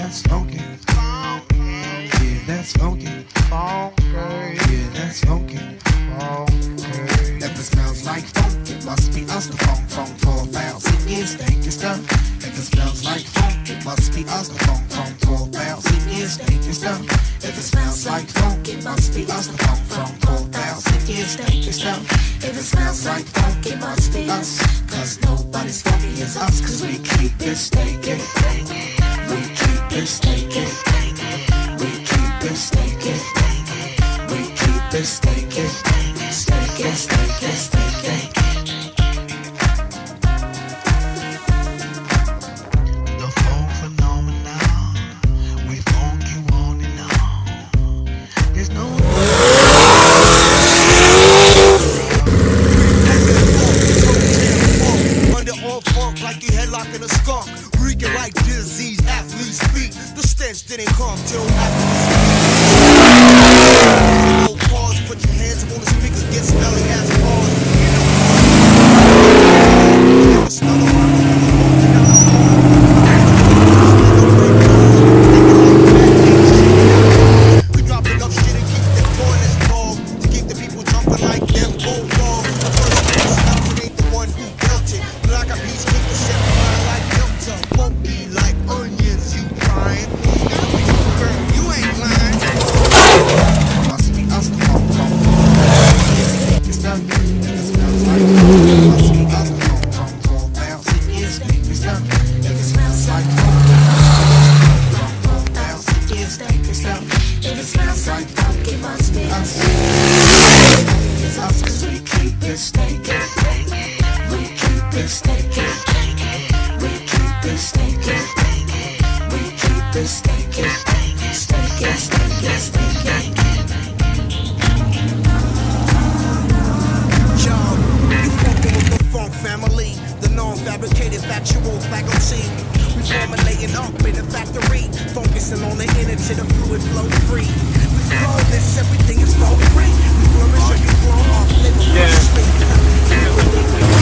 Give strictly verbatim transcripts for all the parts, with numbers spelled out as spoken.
that's funky. Yeah, that's funky. Yeah, that's funky. If it smells like funk, it must be us. The funk, funk, twelve thousand years, stinky stuff. If it smells like funk, it must be us. The funk, funk, twelve thousand years, stinky stuff. If it smells like funk, it must be us. The funk, funk, twelve thousand years, stinky stuff. If it smells like funk, it must be us. Cause nobody's funky as us. Cause we keep it stinky. We keep it stinky. We keep it stinky. We keep it stinky. Stinky, stinky, stinky. The funk phenomenon. We funk you on and on. There's no under all funk like you headlock in a skunk. Reeking like disease, athlete's feet. The stench didn't come till after. No pause, put your hands on the speakers, get smelly as pause. We drop enough shit and keep the corners tall to keep the people jumping like them bulldogs. The first man stops, it ain't the one who built it. Black eyed peas keep the shit flying like Delta. Won't be like onions, you crying. Girl, you ain't lying. Must be us, the funk, funk, funk. It's done. It smells like funk. It must be us, the funk, funk, twelve thousand years, stinky stuff. If it smells like funk, twelve thousand years, stinky stuff. If it smells like funk, it must be us. It's us, cause we keep it stinky. We keep it stinky. We keep it stinky. We keep it stinky. Stinky, stinky, stinky. Yo, you fucking with the funk family, the non-fabricated factual faculty. We formulating up in the factory, focusing on the inner to the fluid flow free. We flow this, everything is flow free. We flourish and we flow off, live on the street.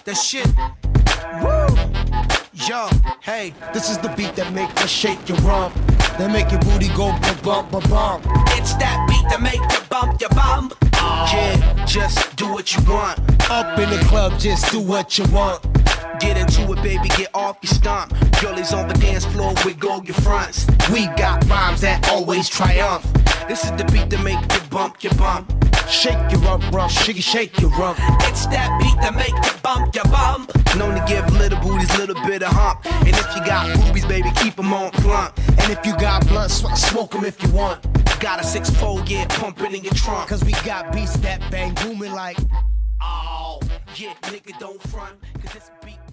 that shit. Woo! Yo, hey, this is the beat that make you shake your rump, that make your booty go bump, bump, bump. It's that beat that make you bump your bump. Yeah, just do what you want. Up in the club, just do what you want. Get into it, baby, get off your stomp. Girlies on the dance floor, wiggle your fronts. We got rhymes that always triumph. This is the beat that make you bump your bump. Shake your rump, rump, shake, shake your rump. It's that beat that make you bump your bump. Known to give little booties little bit of hump. And if you got boobies, baby, keep them on plump. And if you got blunt, smoke them if you want. Got a six four, yeah, pump it in your trunk. Cause we got beats that bang booming like, oh, yeah, nigga, don't front. Cause this beat